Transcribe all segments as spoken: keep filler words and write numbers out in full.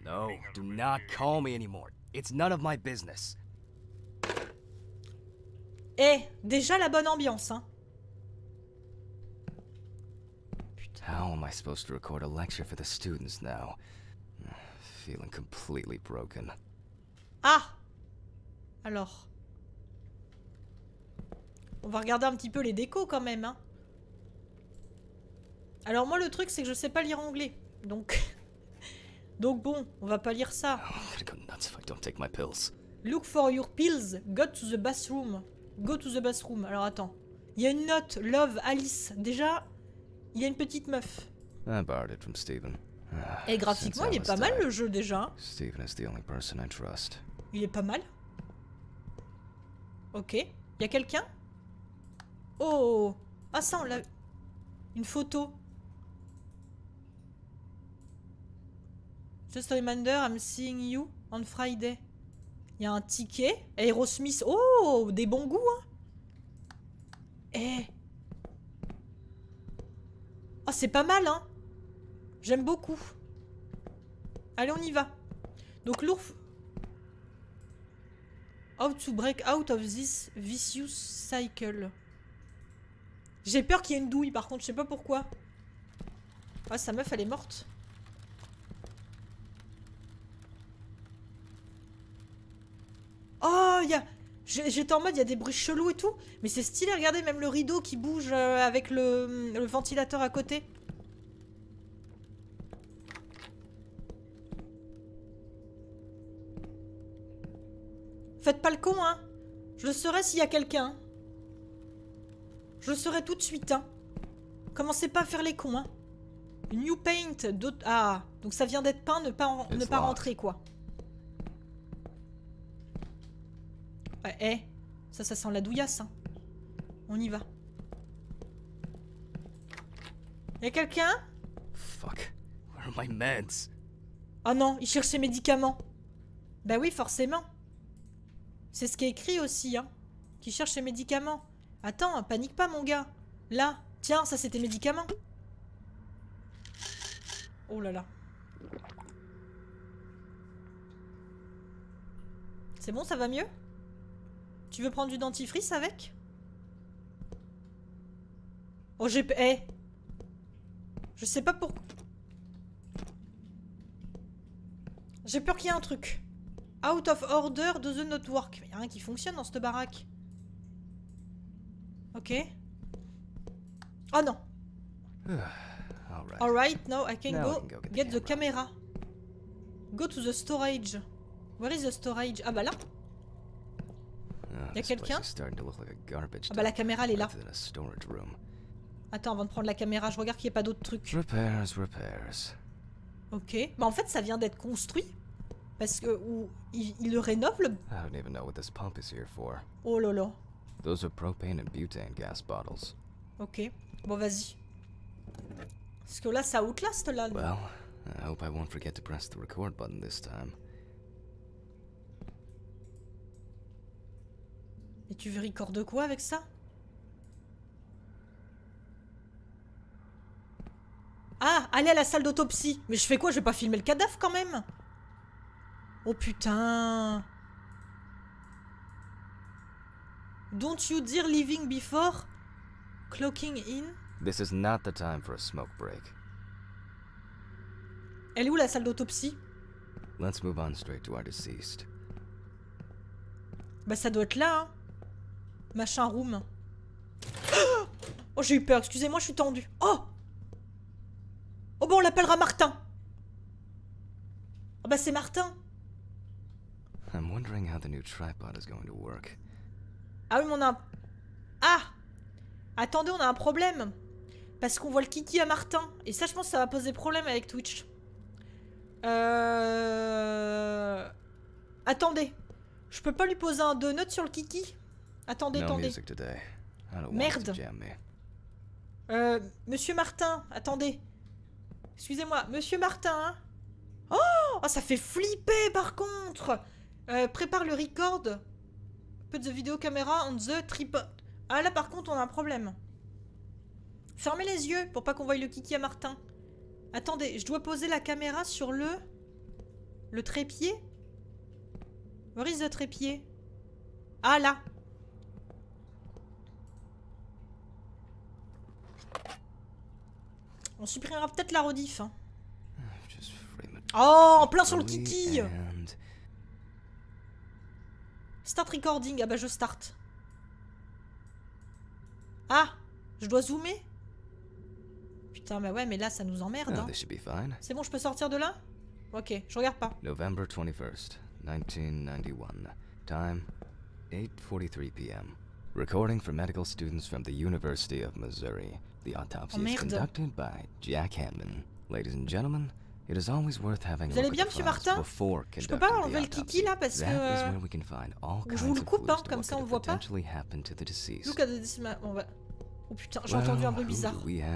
No, do not call me anymore. It's none of my business. Eh, déjà la bonne ambiance, hein. How am I supposed to record a lecture for the students now? Feeling completely broken. Ah! Alors. On va regarder un petit peu les décos quand même, hein. Alors moi le truc c'est que je sais pas lire anglais. Donc... Donc bon, on va pas lire ça. I'm gonna go nuts if I don't take my pills. Look for your pills. Go to the bathroom. Go to the bathroom. Alors attends. Il y a une note. Love Alice. Déjà, il y a une petite meuf. I borrowed it from Steven. Et graphiquement, il est pas mal le jeu déjà. Steven is the only person I trust. Il est pas mal. Ok. Il y a quelqu'un? Oh! Ah ça, on l'a... Une photo. Just a reminder, I'm seeing you on Friday. Il y a un ticket. Aerosmith. Oh! Des bons goûts, hein? Eh! Oh, c'est pas mal, hein? J'aime beaucoup. Allez, on y va. Donc, l'ours... How to break out of this vicious cycle. J'ai peur qu'il y ait une douille, par contre, je sais pas pourquoi. Ah, sa meuf, elle est morte. Oh, il y a... J'étais en mode, il y a des bruits chelous et tout. Mais c'est stylé, regardez, même le rideau qui bouge euh, avec le, le ventilateur à côté. Faites pas le con, hein. Je le saurai s'il y a quelqu'un. Je le saurai tout de suite, hein. Commencez pas à faire les cons, hein. New paint, d'autres... Ah, donc ça vient d'être peint, ne pas, en... ne pas rentrer, quoi. Ouais, eh, ça, ça sent la douillasse, hein. On y va. Y'a quelqu'un? Fuck. Where are my meds? Oh non, il cherche ses médicaments. Bah oui, forcément. C'est ce qui est écrit aussi, hein. Qui cherche ses médicaments. Attends, panique pas, mon gars. Là, tiens, ça c'est tes médicaments. Oh là là. C'est bon, ça va mieux? Tu veux prendre du dentifrice avec? Oh, j'ai... Eh, je sais pas pourquoi. J'ai peur qu'il y ait un truc. Out of order doesn't not work. Il y a rien qui fonctionne dans cette baraque. Ok. Oh non. Alright. Alright, now I can Now go, I can go get the get the camera. camera. Go to the storage. Where is the storage? Ah bah là. Uh, Y'a this place quelqu'un? is starting to look like a garbage Ah bah la dump caméra elle est là. rather than a storage room. Attends, avant de prendre la caméra, je regarde qu'il n'y ait pas d'autres trucs. Repairs, repairs. Ok. Bah en fait ça vient d'être construit. Parce que... Ou, il, il le rénove le... I don't even know what this pump is here for. Oh là là. Those are propane and butane gas bottles. Ok. Bon vas-y. Parce que là ça outlast là. Well, I hope I won't forget to press the record button this time. Et tu veux record de quoi avec ça? Ah, aller à la salle d'autopsie. Mais je fais quoi? Je vais pas filmer le cadavre quand même. Oh putain. Don't you dare leaving before clocking in? This is not the time for a smoke break. Elle est où la salle d'autopsie? Let's move on straight to our deceased. Bah ça doit être là, hein. Machin room. Oh j'ai eu peur, excusez-moi, je suis tendue. Oh! Oh bon, on l'appellera Martin. Oh bah c'est Martin. I'm wondering how the new tripod is going to work. Ah oui, mais on a un... Ah! Attendez, on a un problème. Parce qu'on voit le kiki à Martin. Et ça, je pense que ça va poser problème avec Twitch. Euh... Attendez. Je peux pas lui poser un donut sur le kiki? Attendez, No attendez. music today. I don't want Merde. it to jam me. Euh... Monsieur Martin, attendez. Excusez-moi, Monsieur Martin, hein? Oh! Oh, ça fait flipper, par contre. euh, Prépare le record. Put the video camera on the tripod. Ah, là, par contre, on a un problème. Fermez les yeux pour pas qu'on voie le kiki à Martin. Attendez, je dois poser la caméra sur le... Le trépied? Where is the trépied? Ah, là. On supprimera peut-être la rediff. Hein. Oh, en plein sur le kiki. Start recording. Ah bah je start. Ah, je dois zoomer? Putain, bah ouais, mais là ça nous emmerde. Hein. C'est bon, je peux sortir de là? Ok, je regarde pas. November twenty-first, nineteen ninety-one. Time, eight forty-three p m Recording for medical students from the University of Missouri. The autopsy oh, is conducted by Jack Hanman. Ladies and gentlemen, it is always worth having Vous allez bien, monsieur Martin? Je peux pas enlever le kiki là parce que euh... je vous le coupe, hein, comme ça on le voit pas. Look at this ma... on va... Oh putain, j'ai entendu un bruit bizarre.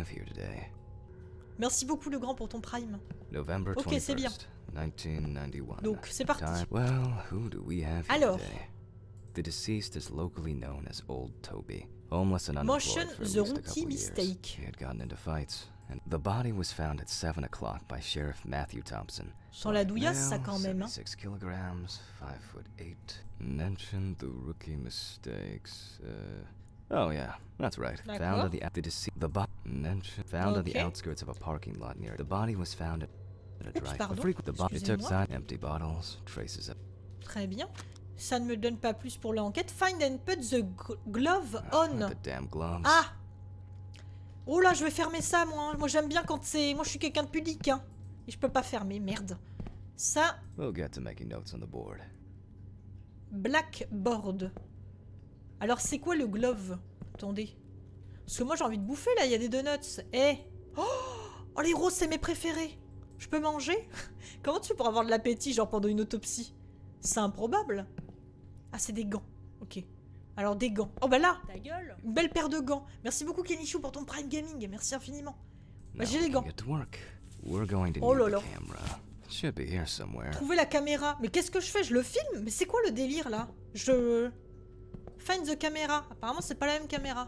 Merci beaucoup le grand pour ton prime. Ok, c'est bien. Donc c'est parti. Alors. The deceased is locally known as Old Toby, homeless and Motion unemployed for at the least a rookie couple years. mistake. He had gotten into fights, and the body was found at seven o'clock by Sheriff Matthew Thompson. Sans la douillasse, ça quand même. Hein. Six kilograms, five foot eight. Mentioned the rookie mistakes. Uh, oh yeah, that's right. Found at the the deceased the body mentioned found okay. at the outskirts of a parking lot near. The body was found at a dry. Oops, the body took side empty bottles, traces of. Très bien. Ça ne me donne pas plus pour l'enquête. Find and put the glove on. The damn gloves. Ah. Oh là, je vais fermer ça, moi. Hein. Moi, j'aime bien quand c'est... Moi, je suis quelqu'un de pudique, hein. Et je peux pas fermer, merde. Ça... We'll get to making notes on the board. Blackboard. Alors, c'est quoi le glove? Attendez. Parce que moi, j'ai envie de bouffer, là. Il y a des donuts. Eh. Oh, oh, les roses, c'est mes préférés. Je peux manger? Comment tu fais pour avoir de l'appétit, genre, pendant une autopsie? C'est improbable. Ah, c'est des gants. Ok. Alors, des gants. Oh, bah là, ta gueule. Une belle paire de gants. Merci beaucoup, Kenichou, pour ton Prime Gaming. Merci infiniment. Bah, j'ai les gants. Oh là là. Trouver la caméra. Mais qu'est-ce que je fais? Je le filme? Mais c'est quoi le délire, là? Je... Find the camera. Apparemment, c'est pas la même caméra.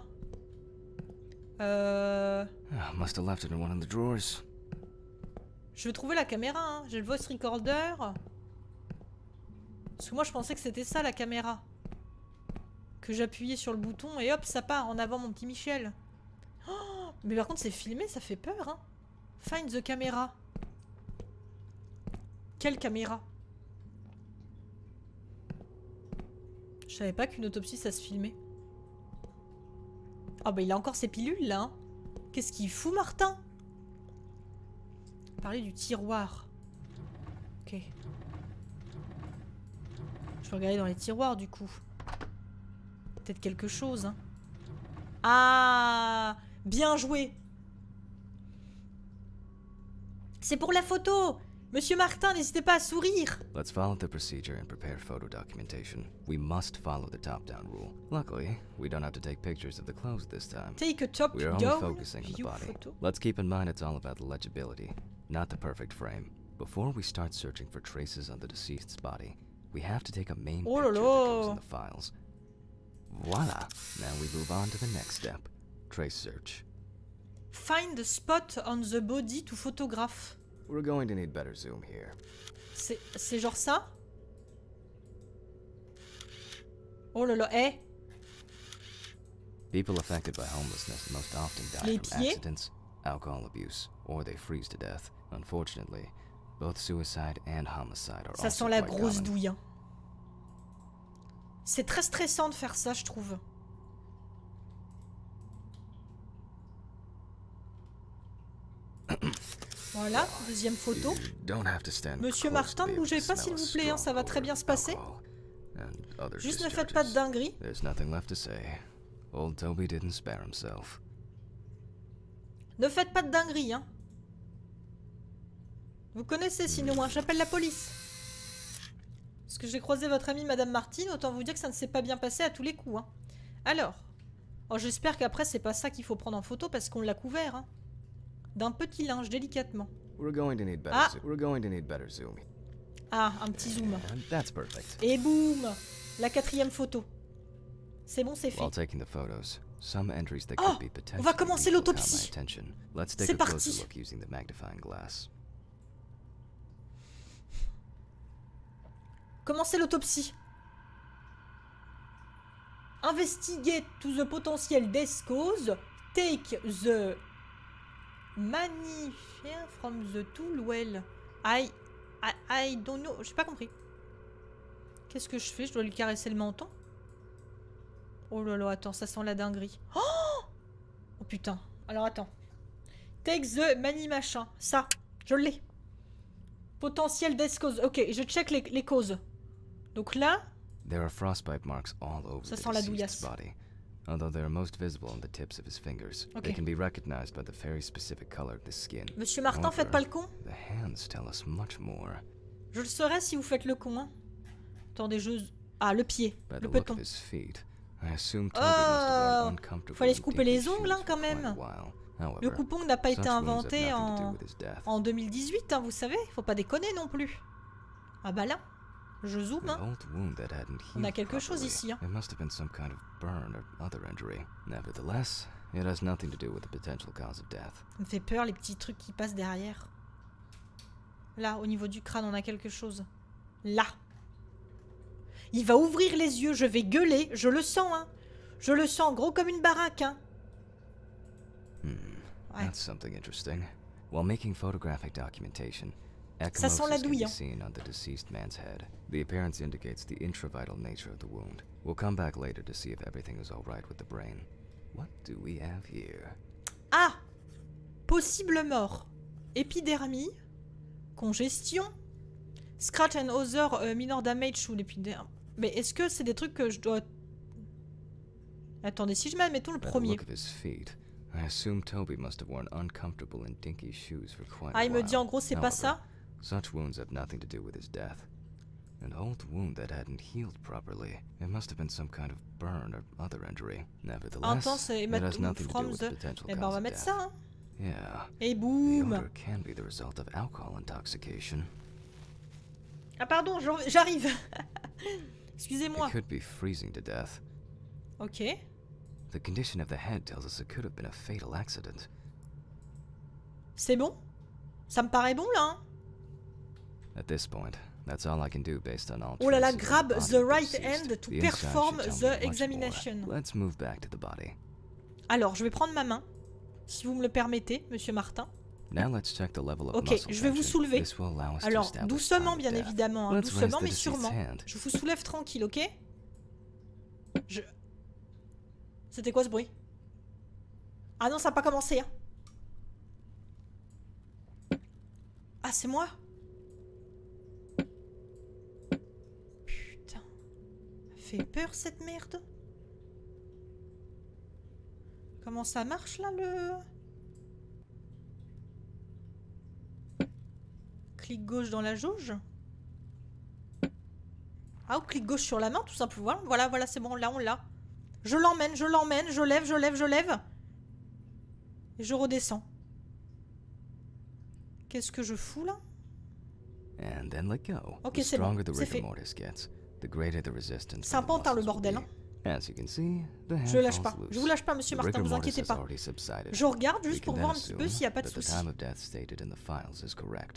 Euh... Must have left it in one of the drawers. Je vais trouver la caméra, hein. J'ai le voice recorder. Parce que moi je pensais que c'était ça la caméra. Que j'appuyais sur le bouton et hop ça part en avant mon petit Michel. Oh, mais par contre c'est filmé, ça fait peur hein. Find the camera. Quelle caméra? Je savais pas qu'une autopsie ça se filmait. Ah bah il a encore ses pilules là hein. Qu'est-ce qu'il fout Martin? Parler du tiroir. Ok. Je vais regarder dans les tiroirs du coup. Peut-être quelque chose. Hein. Ah, bien joué. C'est pour la photo. Monsieur Martin, n'hésitez pas à sourire. Let's follow the procedure and prepare photo documentation. We must follow the top-down rule. Luckily, we don't have to take pictures of the clothes this time. Take a top We are down only focusing on the body. Photo. Let's keep in mind it's all about the legibility, not the perfect frame. Before we start searching for traces on the deceased's body, we have to take a main oh picture that goes là. in the files. Voila! Now we move on to the next step. Trace search. Find the spot on the body to photograph. We're going to need better zoom here. C'est genre ça? Oh là là, eh! People affected by homelessness most often die Les from pieds? accidents, alcohol abuse, or they freeze to death. Unfortunately, both suicide and homicide are ça also sent la quite grosse common. douille. Hein. C'est très stressant de faire ça, je trouve. Voilà, deuxième photo. Monsieur Martin, ne bougez pas s'il vous plaît, hein, ça va très bien se passer. Juste ne faites pas de dinguerie. Ne faites pas de dinguerie, hein. Vous connaissez sinon, hein, j'appelle la police. Parce que j'ai croisé votre amie Madame Martine, autant vous dire que ça ne s'est pas bien passé à tous les coups. Hein. Alors, oh, j'espère qu'après c'est pas ça qu'il faut prendre en photo parce qu'on l'a couvert. Hein. D'un petit linge, délicatement. Ah. Ah, un petit zoom. Et boum, la quatrième photo. C'est bon, c'est fait. Oh, on va commencer l'autopsie. C'est parti. Commencez l'autopsie. Investigate to the potential death cause. Take the manifer from the tool well. I, I, I don't know. J'ai pas compris. Qu'est-ce que je fais? Je dois lui caresser le menton? Oh là là, attends, ça sent la dinguerie. Oh, oh putain. Alors attends. Take the mani machin. Ça, je l'ai. Potentiel death cause. Ok, je check les, les causes. Donc là. There are frostbite marks all over Ça the sent la deceased's douillasse. body. Although they are most visible on the tips of his fingers, Ok. they can be recognized by the very specific color of the skin. Monsieur Martin, faites pas le con. The hands tell us much more. Je le saurais si vous faites le con. Hein. Attendez, je... Ah, le pied. By Le the look peton. of his feet, I assume Toby must have worn Oh, uncomfortable fallait se couper dinky les ongles, hein, shoes quand for quite même. a while. However, Le coupon n'a pas été such wounds have inventé nothing to do en, with his death. en deux mille dix-huit, hein, vous savez. Faut pas déconner non plus. Ah bah là, je zoome. An Hein. old wound that hadn't On a healed quelque chose properly. ici. Hein. It must have been some kind of burn or other injury. Nevertheless, it has nothing to do with the potential cause of death. Ça me fait peur les petits trucs qui passent derrière. Là, au niveau du crâne, on a quelque chose. Là. Il va ouvrir les yeux, je vais gueuler, je le sens, hein. Je le sens gros comme une baraque, hein. Hmm, Ouais. that's something interesting. While making photographic documentation, Ça sent la ecchymosis can douille, be hein. seen on the deceased man's head. The appearance indicates the intravital nature of the wound. We'll come back later to see if everything is all right with the brain. What do we have here? Ah! Possible mort. Épidermie. Congestion. Scratch and other euh, minor damage ou l'épiderme. Mais est-ce que c'est des trucs que je dois... Attendez, si je mets, mettons le By the premier. look of his feet, I assume Toby must have worn uncomfortable and dinky shoes for quite Ah, a il me dit while. en gros, c'est pas However, ça. such wounds have nothing to do with his death. An old wound that hadn't healed properly. It must have been some kind of burn or other injury. Nevertheless, Intense et it met- has nothing to do from with the... the potential Eh ben, on cause va of mettre death. ça, hein. Yeah. Et The boum. odor can be the result of alcohol intoxication. Ah pardon, j'en- j'arrive. Excusez-moi. It could be freezing to death. Ok. The condition of the head tells us it could have been a fatal accident. C'est bon? Ça me paraît bon, là, hein. At this point, that's all I can do based on all Oh là là, traces of grab body the of right deceased. hand to The inside perform should tell the me much more. examination. Let's move back to the body. Alors, je vais prendre ma main, si vous me le permettez, monsieur Martin. Now let's check the level of Ok, muscle je vais vous tension. soulever. This will allow us to Alors, establish doucement, time bien of death. évidemment, hein, Let's raise doucement, the mais deceased's sûrement. hand. Je vous soulève tranquille, ok? Je... C'était quoi ce bruit? Ah non, ça n'a pas commencé, hein. Ah, c'est moi? Putain. Ça fait peur, cette merde. Comment ça marche, là, le... Clic gauche dans la jauge. Ah, ou clic gauche sur la main, tout simplement. Voilà, voilà, c'est bon, là, on l'a. Je l'emmène, je l'emmène, je lève, je lève, je lève. Et je redescends. Qu'est-ce que je fous, là? And then let go. Ok, The c'est bon, stronger the c'est fait. rigor mortis gets, the greater the resistance C'est un from the pantin, le muscles will bordel, be. hein. As you can see, the hand Je lâche falls pas. loose. Je vous lâche pas, monsieur The Martin, rigor vous mortis inquiétez has pas. already subsided. Je regarde We juste pour can voir un then petit peu assume s'il n'y a pas de that the souci. time of death stated in the files is correct.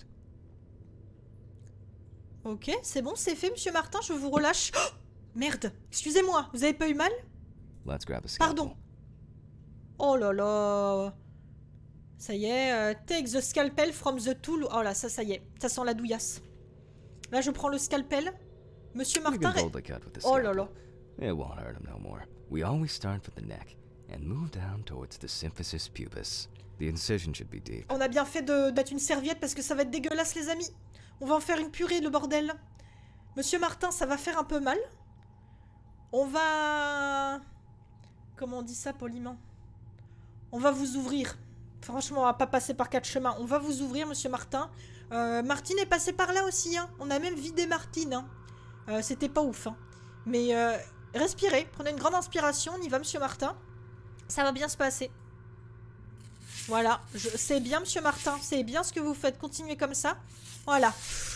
Ok, c'est bon, c'est fait, monsieur Martin, je vous relâche. Oh, merde, excusez-moi, vous avez pas eu mal? Let's grab a scalpel. Pardon. Oh là là. Ça y est, euh, take the scalpel from the tool. Oh là, ça, ça y est, ça sent la douillasse. Là, je prends le scalpel. Monsieur We Martin... can boldly cut with the Oh là scalpel. là. It won't hurt him no more. We always start with the neck and move down towards the symphysis pubis. The incision should be deep. On a bien fait de mettre une serviette parce que ça va être dégueulasse, les amis. On va en faire une purée, le bordel. Monsieur Martin, ça va faire un peu mal. On va... Comment on dit ça poliment? On va vous ouvrir. Franchement, on va pas passer par quatre chemins. On va vous ouvrir, monsieur Martin. Euh, Martine est passée par là aussi, hein. On a même vidé Martine, hein. Euh, C'était pas ouf, hein. Mais euh, respirez, prenez une grande inspiration. On y va, monsieur Martin. Ça va bien se passer. Voilà, c'est bien, monsieur Martin. C'est bien ce que vous faites. Continuez comme ça. Voilà.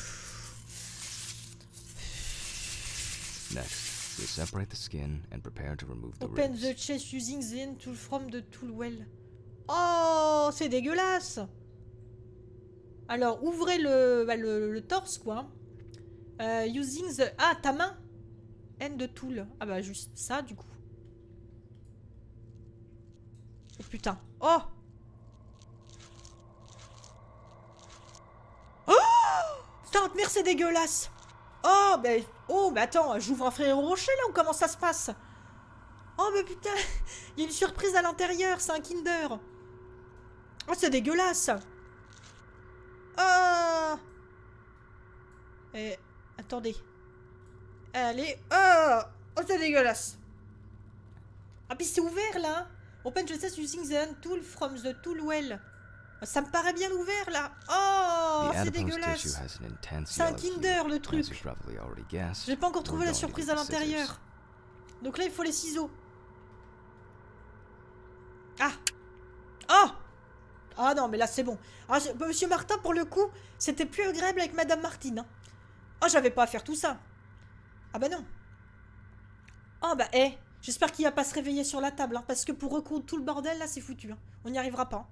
Next, we separate the skin and prepare to remove the Open ribs. the chest using the end tool from the tool well. Oh, c'est dégueulasse. Alors, ouvrez le, bah, le, le torse, quoi. Euh, using the... Ah, ta main. End tool. Ah bah juste ça, du coup. Oh putain. Oh. Oh putain, merde, c'est dégueulasse. Oh, ben... Oh, mais attends, j'ouvre un frère au rocher, là, ou comment ça se passe? Oh, mais putain, il y a une surprise à l'intérieur, c'est un Kinder. Oh, c'est dégueulasse. Oh. Eh, attendez. Allez, oh, oh c'est dégueulasse. Ah, puis c'est ouvert, là. Open just using the hand tool from the tool well. Ça me paraît bien ouvert, là. Oh, c'est dégueulasse. C'est un Kinder, le truc. J'ai pas encore trouvé la surprise à l'intérieur. Donc là, il faut les ciseaux. Ah. Oh. Ah non, mais là, c'est bon. Ah, Monsieur Martin, pour le coup, c'était plus agréable avec Madame Martine. Hein. Ah, j'avais pas à faire tout ça. Ah bah non. Oh bah, eh. J'espère qu'il va pas se réveiller sur la table. Hein, parce que pour recoudre tout le bordel, là, c'est foutu. Hein. On n'y arrivera pas.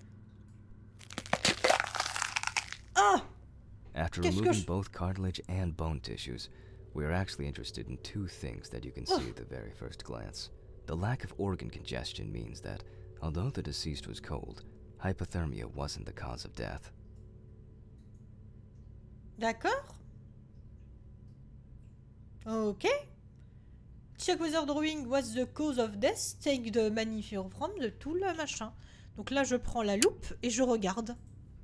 Ah! After removing both cartilage and bone tissues, we are actually interested in two things that you can see at the very first glance. The lack of organ congestion means that, although the deceased was cold, hypothermia wasn't the cause of death. D'accord. Ok. Check whether drawing was the cause of death. Take the manifest from the tool, machin. Donc là, je prends la loupe et je regarde.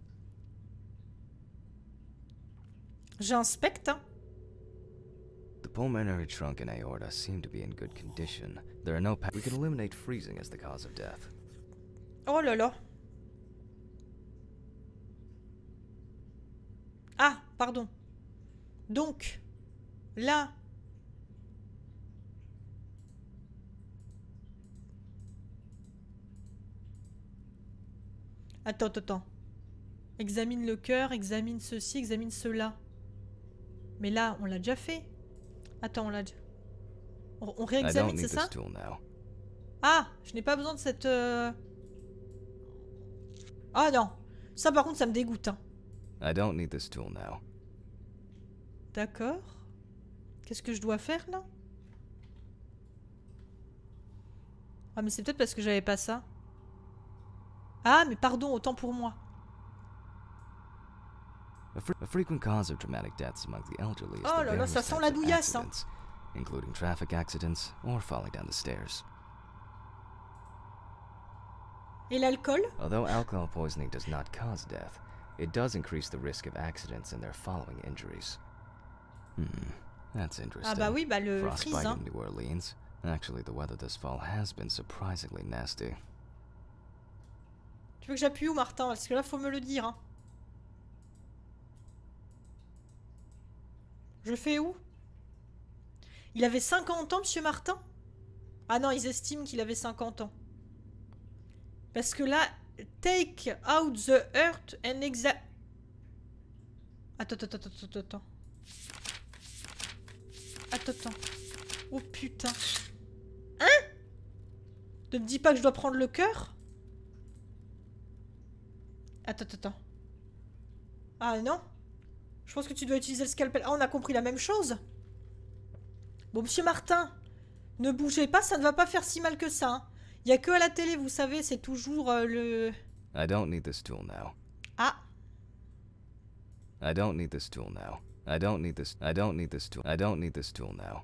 J'inspecte. Hein. The pulmonary trunk and aorta seem to be in good condition. There are no pa we can eliminate freezing as the cause of death. Oh là là. Ah, pardon. Donc, là. Attends, attends, attends. Examine le cœur, examine ceci, examine cela. Mais là, on l'a déjà fait. Attends, on l'a déjà... On, on réexamine, c'est ça? Ah, je n'ai pas besoin de cette... Euh... Ah non. Ça, par contre, ça me dégoûte. Hein. D'accord. Qu'est-ce que je dois faire, là? Ah, mais c'est peut-être parce que j'avais pas ça. Ah, mais pardon, autant pour moi. A, fre a frequent cause of traumatic deaths among the elderly is oh the là là, ça sent la douillasse, hein. Including traffic accidents or falling down the stairs. Et l'alcool? Although alcohol poisoning does not cause death, it does increase the risk of accidents and their following injuries. Hmm, that's interesting. Ah bah oui, bah le Frostbite freeze, hein. in New Orleans. Actually, the weather this fall has been surprisingly nasty. Tu veux que j'appuie où, Martin? Parce que là, faut me le dire, hein. Je fais où? Il avait cinquante ans, Monsieur Martin? Ah non, ils estiment qu'il avait cinquante ans. Parce que là, take out the earth and exa... Attends, attends, attends, attends, attends. Attends, attends. Oh putain. Hein? Ne me dis pas que je dois prendre le cœur? Attends, attends, attends. Ah non? Je pense que tu dois utiliser le scalpel. Ah, on a compris la même chose. Bon, Monsieur Martin, ne bougez pas, ça ne va pas faire si mal que ça. Hein. Il n'y a que à la télé, vous savez, c'est toujours euh, le... I don't need this tool now. Ah. I don't need this tool now. I don't need this. I don't need this tool. I don't need this tool now.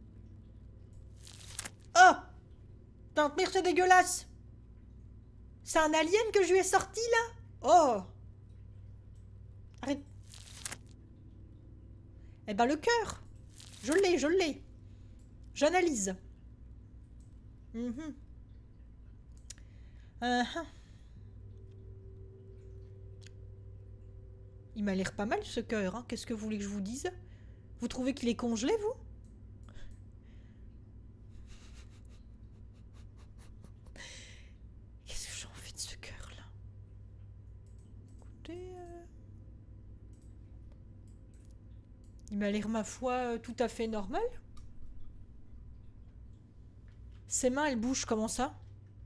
Oh! Tante mire, c'est dégueulasse. C'est un alien que je lui ai sorti, là? Oh! Arrête. Eh ben, le cœur. Je l'ai, je l'ai. J'analyse. Mm-hmm. Uh-huh. Il m'a l'air pas mal, ce cœur. Hein. Qu'est-ce que vous voulez que je vous dise? Vous trouvez qu'il est congelé, vous? Qu'est-ce que j'en fais de ce cœur-là? Écoutez... Euh... Il m'a l'air, ma foi, tout à fait normal. Ses mains, elles bougent, comment ça?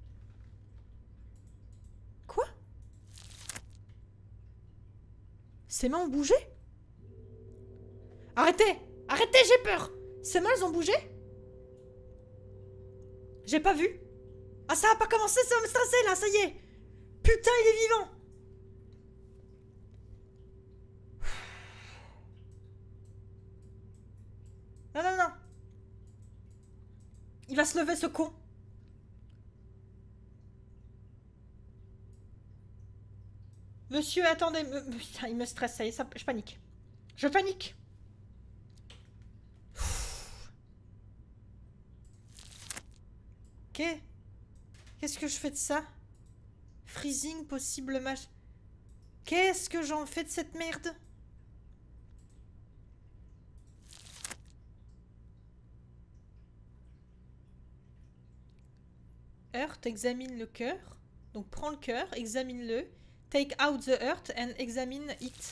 Quoi? Ses mains ont bougé? Arrêtez! Arrêtez, j'ai peur! Ces mains, elles ont bougé? J'ai pas vu. Ah, ça a pas commencé, ça va me stresser, là, ça y est! Putain, il est vivant! Non, non, non. Il va se lever, ce con. Monsieur, attendez. Me... Putain, il me stresse, ça y est, ça... je panique. Je panique. Ok. Qu'est-ce que je fais de ça? Freezing, possible match. Qu'est-ce que j'en fais de cette merde? Earth, examine le cœur. Donc prends le cœur, examine-le. Take out the earth and examine it.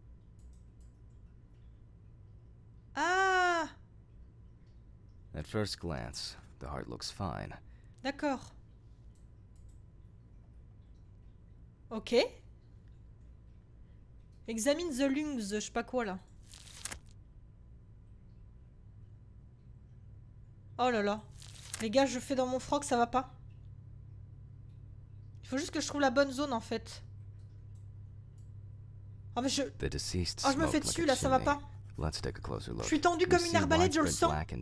Ah! At first glance, the heart looks fine. D'accord. Ok. Examine the lungs, je sais pas quoi là. Oh là là. Les gars, je fais dans mon froc, ça va pas. Il faut juste que je trouve la bonne zone en fait. Oh mais je... Oh je me fais dessus là, ça va pas. Je suis tendu comme une arbalète, je le sens. Take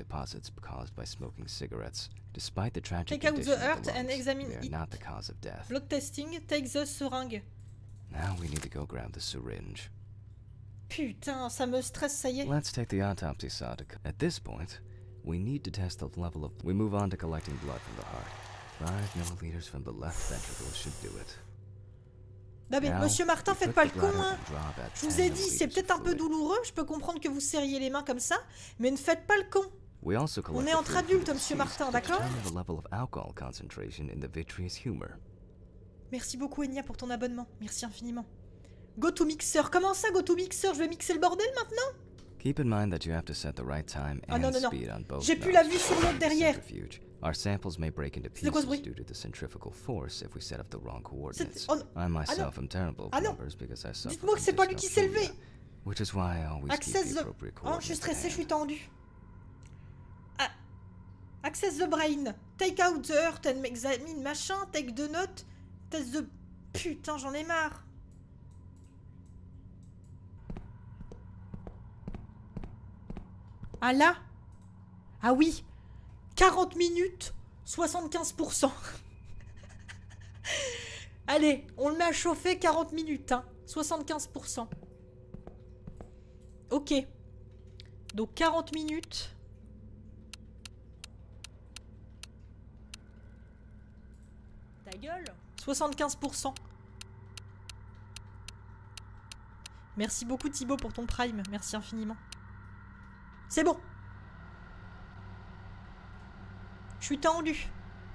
out the earth and examine it. Blood testing, take the seringue. Now we need to go grab the syringe. Putain, ça me stresse, ça y est. Let's take the autopsy saw to... At this point, we need to test the level of... We move on to collecting blood from the heart. Five milliliters from the left ventricle should do it. Non mais Monsieur Martin, faites pas le con, hein. Je vous ai dit, c'est peut-être un peu douloureux, je peux comprendre que vous serriez les mains comme ça, mais ne faites pas le con. On est entre adultes, Monsieur Martin, d'accord? Merci beaucoup, Enya, pour ton abonnement. Merci infiniment. Go to mixer. Comment ça, go to mixer? Je vais mixer le bordel maintenant? Keep in mind that you have to set the right time ah non, and non, non. speed on both. J'ai plus la vue sur l'autre derrière. Our samples may break into pieces quoi ce bruit? due to the centrifugal force if we set up the wrong coordinates. Oh, I myself ah am terrible with ah numbers because I suffer Dites-moi que c'est pas lui qui s'est levé. Which is why I always Access keep the... the appropriate Oh, je suis coordinates stressé, at je suis hand. tendu. Ah. Access the brain. Take out the earth and examine machin. Take the note. Test the... Putain, j'en ai marre. Ah là? Ah oui. quarante minutes, soixante-quinze pour cent. Allez, on le met à chauffer quarante minutes, hein. soixante-quinze pour cent. Ok. Donc quarante minutes. Ta gueule. soixante-quinze pour cent. Merci beaucoup Thibaut pour ton prime. Merci infiniment. C'est bon. Je suis tendu.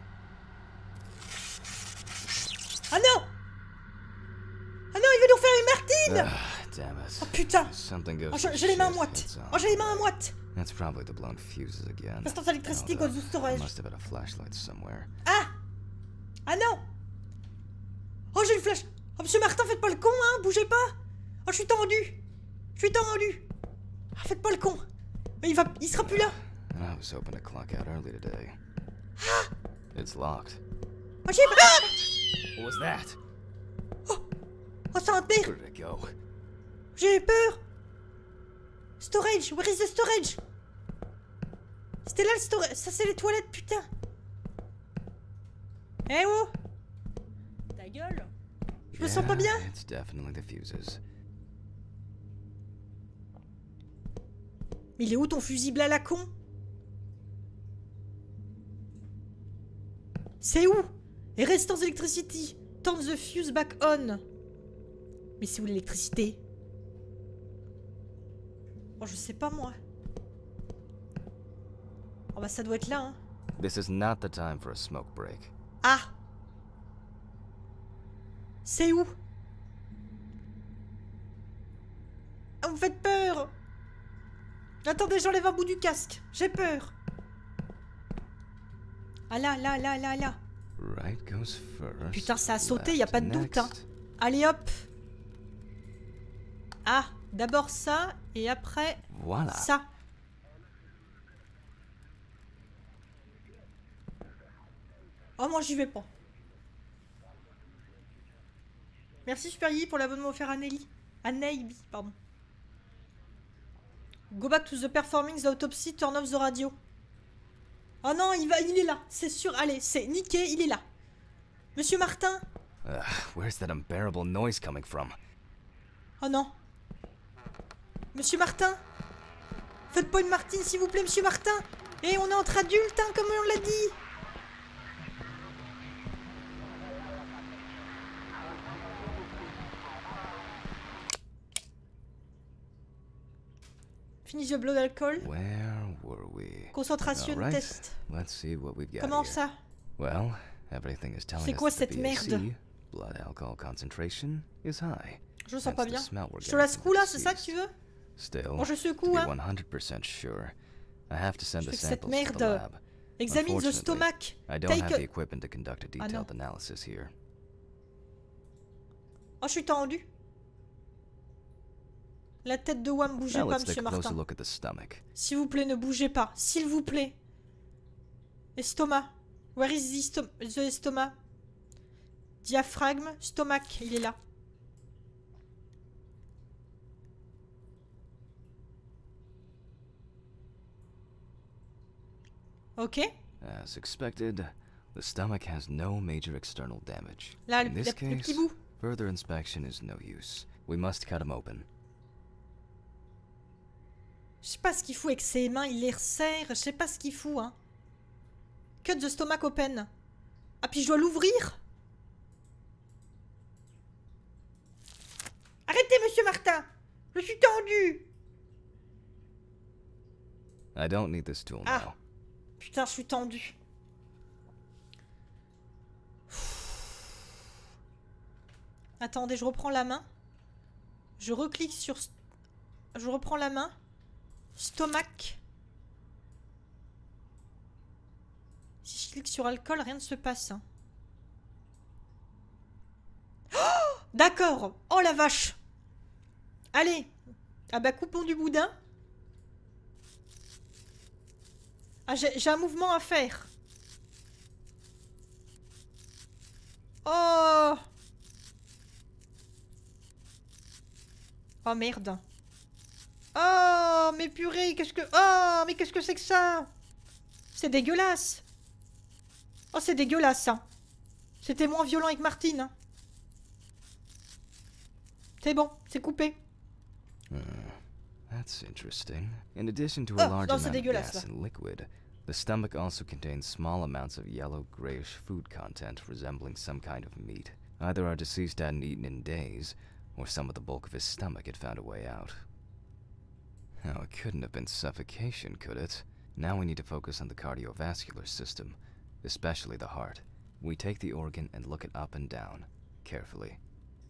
Ah non! Ah non, il veut nous faire une Martine! Ah, damn it. Oh putain! Something goes Oh, to j'ai les mains shit, moites. that's all. Oh, j'ai les mains moites. That's probably the blown fuses again. Instance d'électricité, Hold goes up. to storage. Must have had a flashlight somewhere. Ah! Ah non! Oh, j'ai une flash. Oh, Monsieur Martin, faites pas le con, hein! Bougez pas! Oh, je suis tendu! Je suis tendu! Ah, faites pas le con! Mais il va... Il sera plus là! I was hoping to clock out early today. It's locked. Oh, j'ai... Ah! What was that? Oh, oh c'est un père! Where did it go? J'ai peur! Storage! Where is the storage? C'était là le storage! Ça, c'est les toilettes, putain! Eh oh! Ta gueule! Je me sens pas bien! It's definitely the fuses. Mais il est où ton fusible à la con? C'est où? Et restance d'électricité. Turn the fuse back on. Mais c'est où l'électricité? Oh, je sais pas moi. Oh bah ça doit être là, hein. This is not the time for a smoke break. Ah! C'est où? Ah, vous me faites peur! Attendez, j'enlève un bout du casque. J'ai peur. Ah là, là, là, là, là. Right goes first. Putain, ça a sauté, y a left pas de doute, hein. next. Allez hop. Ah, D'abord ça, et après Voilà. ça. Oh, moi j'y vais pas. Merci Super Yi pour l'abonnement offert à Nelly. À Neiby, pardon. Go back to the performing the autopsy, turn off the radio. Oh non, il va, il est là, c'est sûr. Allez, c'est niqué, il est là. Monsieur Martin. Uh, where's that unbearable noise coming from? Oh non. Monsieur Martin. Faites pas une Martine, s'il vous plaît, Monsieur Martin. Et on est entre adultes, hein, comme on l'a dit. Finish the blood alcohol. Where were we? Concentration All right. test. Let's see what we've got Comment here. ça? Well, everything is telling C'est us quoi that cette the B A C, merde? blood alcohol concentration, is high. Je le sens pas Hence the bien. smell we're Je te la getting from secoue the là, c'est ça que deceased. tu veux? Still, Bon, je to secoue, be hein. one hundred percent sure, I have to send Je the fais que cette samples to the merde. lab. Examine the Unfortunately, stomach. I don't Take have a- the equipment to conduct a Ah, non. detailed analysis here. Oh, je suis tendu. La tête de Wam, bougez Now pas, let's take Monsieur a closer Martin. look at the stomach. S'il vous plaît, ne bougez pas. S'il vous plaît. Estomac. Where is the, stom the estomac? Diaphragme, stomach, il est là. Ok. As expected, the stomach has no major external damage. Là, In le, this le case, petit bout. further inspection is no use. We must cut him open. Je sais pas ce qu'il fout avec ses mains, il les resserre. Je sais pas ce qu'il fout, hein. Cut the stomach open. Ah, puis je dois l'ouvrir. Arrêtez, Monsieur Martin. Je suis tendu. I don't need this tool Ah. now. Putain, je suis tendu. Attendez, je reprends la main. Je reclique sur... Je reprends la main. Stomac. Si je clique sur alcool, rien ne se passe. hein. Oh, d'accord. Oh la vache. Allez. Ah bah coupons du boudin. Ah, j'ai j'ai un mouvement à faire. Oh. Oh merde. Oh, mais purée, qu'est-ce que... Oh, mais qu'est-ce que c'est que ça? C'est dégueulasse. Oh, c'est dégueulasse, ça. C'était moins violent avec Martine. hein. C'est bon, c'est coupé. That's interesting. In addition to Oh, a large non, c'est amount of dégueulasse, gas là. and liquid, the stomach also contains small amounts of yellow grayish food content resembling some kind of meat. Either our deceased hadn't eaten in days, or some of the bulk of his stomach had found a way out. Oh, it couldn't have been suffocation, could it? Now we need to focus on the cardiovascular system, especially the heart. We take the organ and look it up and down, carefully.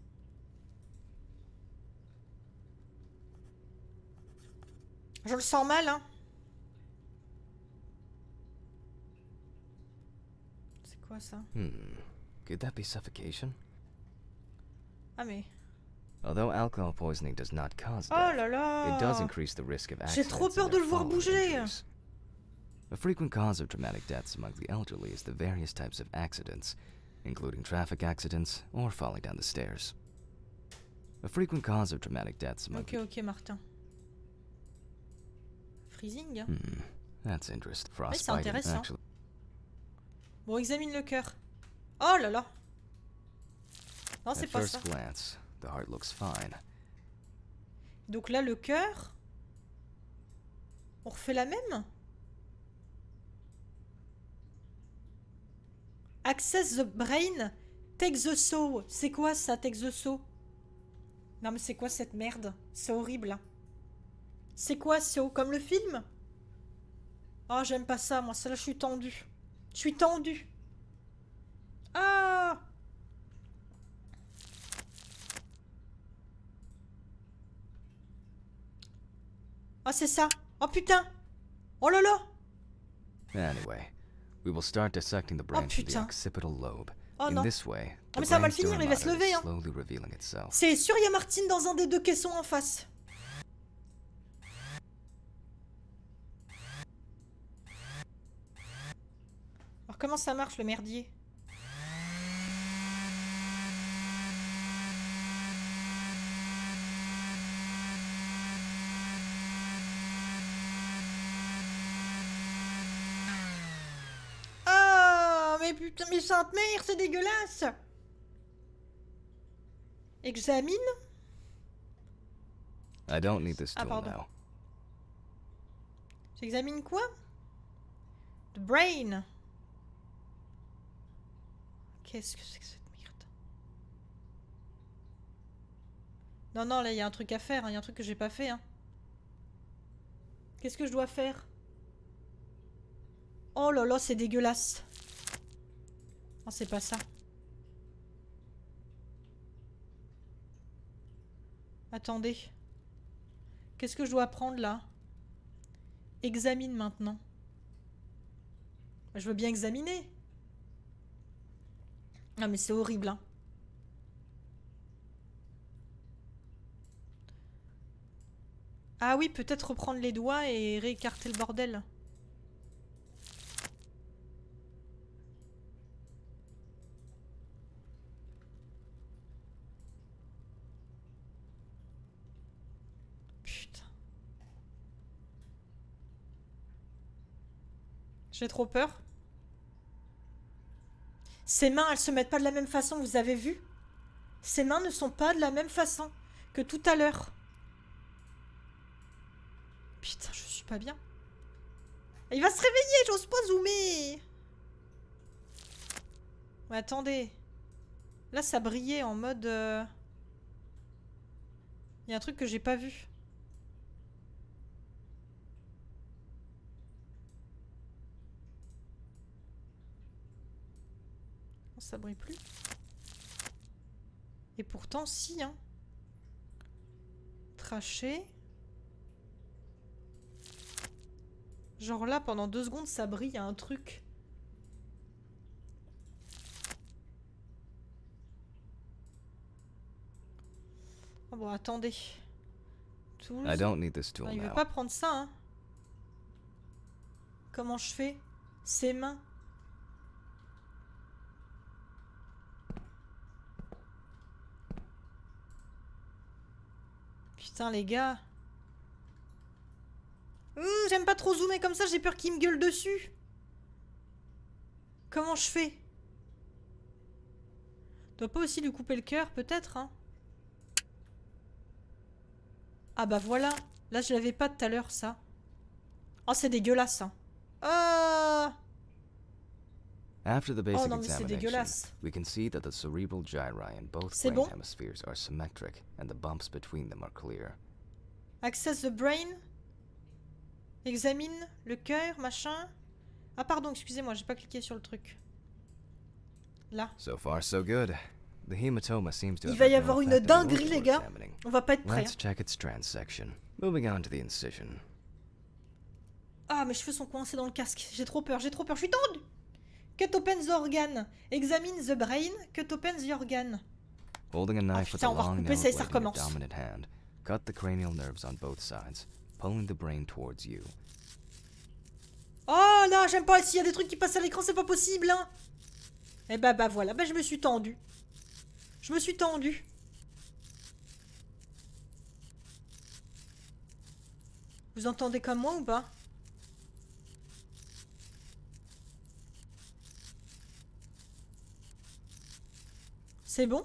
Je le sens mal, hein. C'est quoi ça? Hmm. Could that be suffocation? Ah mais... Although alcohol poisoning does not cause Oh death, là là. it does increase the risk of J'ai accidents trop peur and de their le voir following bouger. injuries. A frequent cause of traumatic deaths among the elderly is the various types of accidents, including traffic accidents or falling down the stairs. A frequent cause of traumatic deaths among Ok, ok, Martin. Freezing. Hmm, that's interesting. Ouais, c'est Frostbite, intéressant. actually. Bon, examine le cœur. Oh là là. Non, At c'est pas first ça. glance, the heart looks fine. Donc là, le cœur. On refait la même? Access the brain. Take the soul. C'est quoi ça, take the soul? Non mais c'est quoi cette merde? C'est horrible. hein. C'est quoi, so? Comme le film? Oh, j'aime pas ça, moi. Ça là, je suis tendue. Je suis tendue. Ah! Ah, c'est ça. Oh putain. Oh là là. Anyway, we will start dissecting the brain from the putain. occipital lobe. Oh In non. this way, Oh, the mais ça va mal brain's finir, il va se dura mater lever, is hein. slowly revealing itself. C'est sûr, il y a Martine dans un des deux caissons en face. Alors comment ça marche le merdier? Oh mais putain, mais sainte mère, c'est dégueulasse! Examine. I don't need this Ah, tool pardon. now. J'examine quoi? The brain. Qu'est-ce que c'est que cette merde? Non, non, là, il y a un truc à faire. Il y a un truc que j'ai pas fait. Hein. Qu'est-ce que je dois faire? Oh là là, c'est dégueulasse. Non, c'est pas ça. Attendez. Qu'est-ce que je dois prendre là? Examine maintenant. Je veux bien examiner. Ah mais c'est horrible hein. Ah oui, peut-être reprendre les doigts et réécarter le bordel. Putain. J'ai trop peur. Ses mains, elles se mettent pas de la même façon, vous avez vu? Ses mains ne sont pas de la même façon que tout à l'heure. Putain, je suis pas bien. Il va se réveiller, j'ose pas zoomer. Mais attendez. Là, ça brillait en mode... Euh... Il y a un truc que j'ai pas vu. Ça brille plus. Et pourtant, si, hein. Traché. Genre là, pendant deux secondes, ça brille, il y a un truc. Oh bon, attendez. Tools. I don't need this tool Ah, il veut now. pas prendre ça, hein. Comment je fais? Ses mains. Putain, les gars. Mmh, j'aime pas trop zoomer comme ça, j'ai peur qu'il me gueule dessus. Comment je fais? Je dois pas aussi lui couper le cœur, peut-être, hein? Ah bah voilà. Là, je l'avais pas tout à l'heure, ça. Oh, c'est dégueulasse, hein. Ah! After the basic Oh non, mais c'est examination, dégueulasse. we can see that the cerebral gyri in both C'est brain bon? hemispheres are symmetric and the bumps between them are clear. Access the brain. Examine le cœur, machin. Ah pardon, excusez-moi, j'ai pas cliqué sur le truc. Là. So far, so good. The hematoma seems to Il have va y had no avoir une effect on the dinguerie, organ les we're gars. examining. On va pas être prêts. Let's check its transection. Moving on to the incision. Ah, mes cheveux sont coincés dans le casque. J'ai trop peur, j'ai trop peur, je suis tendue. Cut open the organ. Examine the brain. Cut open the organ. Holding a knife with putain, a on va long recouper nail ça et ça blade in your recommence. dominant hand. Cut the cranial nerves on both sides, pulling the brain towards you. Oh là, j'aime pas. S'il y a des trucs qui passent à l'écran, c'est pas possible, hein. Eh bah, bah voilà, bah je me suis tendue. Je me suis tendue. Vous entendez comme moi ou pas? C'est bon?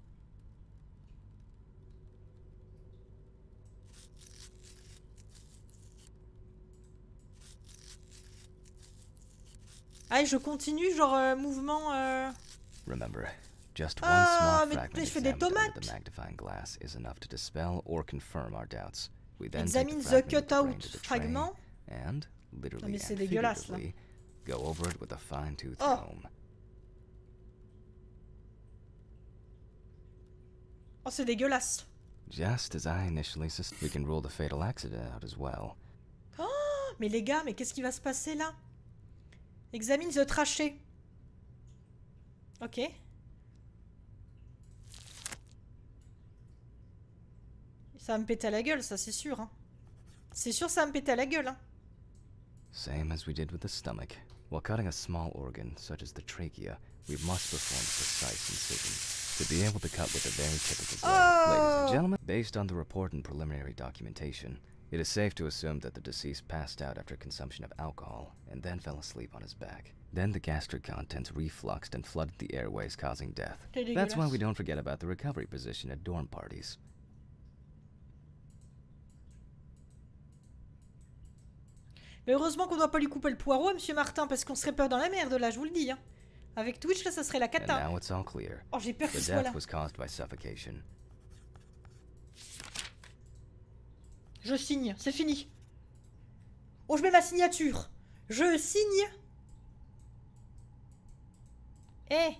Allez, je continue, genre euh, mouvement... Euh... Remember, just one Ah, small mais fragment je fais des examined under tomates. the magnifying glass is enough to dispel or confirm our doubts. We then Examine take the the fragment of the brain cut-out to the tray fragment. and, literally mais c'est and dégueulasse, là. figuratively, go over it with a fine-tooth Oh. comb. Oh, c'est dégueulasse. Just as I initially suspected, we can rule the fatal accident out as well. Oh, mais les gars, mais qu'est-ce qui va se passer là? Examine the trachée. Ok. Ça va me péter à la gueule, ça, c'est sûr. Hein. C'est sûr, ça va me péter à la gueule. Hein. Same as we did with the stomach. While cutting a small organ, such as the trachea, we must perform precise incisions. To be able to cut with a very typical blade. Oh. Ladies and gentlemen, based on the report and preliminary documentation, it is safe to assume that the deceased passed out after consumption of alcohol and then fell asleep on his back. Then the gastric contents refluxed and flooded the airways, causing death. That's why we don't forget about the recovery position at dorm parties. Mais heureusement qu'on doit pas lui couper le poireau à Monsieur Martin, parce qu'on serait pas dans la merde là, je vous le dis. Hein. Avec Twitch là, ça serait la cata. And now it's all clear. Oh, j'ai peur The qu'il soit là. death was caused by suffocation. Je signe, c'est fini. Oh, je mets ma signature. Je signe. Eh.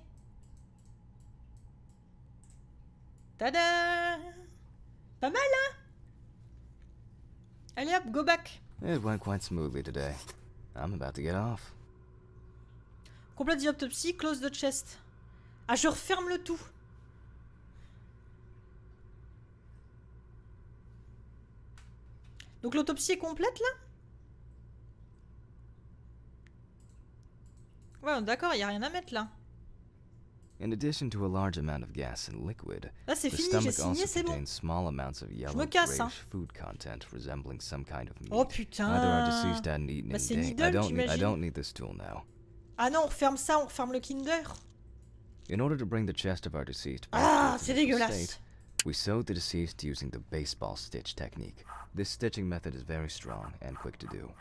Tada. Pas mal, hein? Allez hop, go back. It went quite smoothly today. I'm about to get off. Complete the autopsy, close the chest. Ah, je referme le tout. Donc l'autopsie est complète là? Ouais, d'accord, il n'y a rien à mettre là. In addition to a large amount of gas and liquid, Là c'est the fini, j'ai stomach signé, also c'est bon. contains small amounts of yellow me casse, grayish hein. food content resembling some kind of meat. Oh putain. Either our deceased hadn't eaten Bah, in c'est days. I Lidl, don't need, I j'imagine. don't need this tool now. Ah non, on referme ça, on referme le Kinder. In order to bring the chest of our deceased back Ah, to c'est its dégueulasse. state, we sewed the deceased using the baseball stitch technique. This stitching method is very strong and quick to do.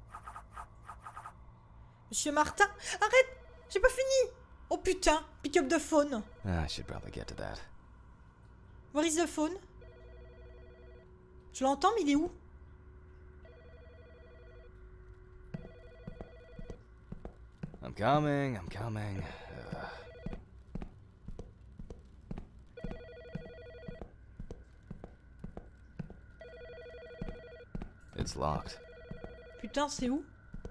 Monsieur Martin, arrête, j'ai pas fini. Oh putain, pick up the phone. I should probably get to that. Where is the phone? Je l'entends, mais il est où? I'm coming, I'm coming. Uh... It's locked. Putain, c'est où?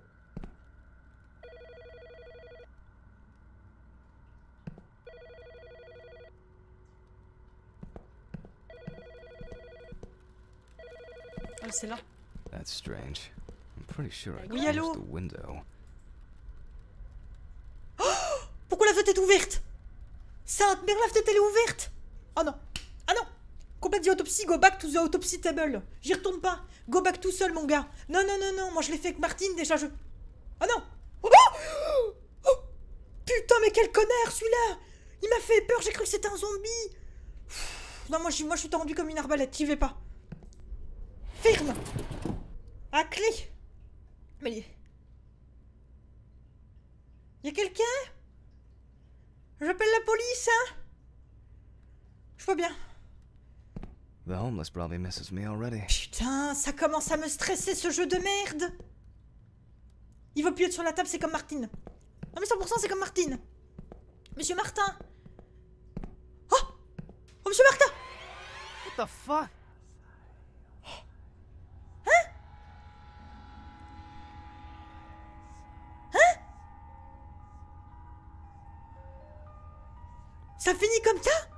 Ah, c'est là. That's strange. I'm pretty sure I Oui, closed allô? the window. Pourquoi la fenêtre est ouverte? Sainte mère, la fenêtre elle est ouverte. Oh non. Ah non. Complete the autopsy, go back to the autopsy table. J'y retourne pas. Go back tout seul, mon gars. Non, non, non, non. Moi, je l'ai fait avec Martine, déjà, je... Oh non. Oh, oh putain, mais quel connard, celui-là. Il m'a fait peur, j'ai cru que c'était un zombie. Non, moi, je, moi, je suis tendu comme une arbalète. J'y vais pas. Ferme. À clé. Mais... Y a quelqu'un? J'appelle la police, hein? Je vois bien. The homeless probably misses me already. Putain, ça commence à me stresser ce jeu de merde. Il veut plus être sur la table, c'est comme Martine. Non mais cent pour cent c'est comme Martine. Monsieur Martin. Oh, oh Monsieur Martin. What the fuck? Hein? Hein? Ça finit comme ça?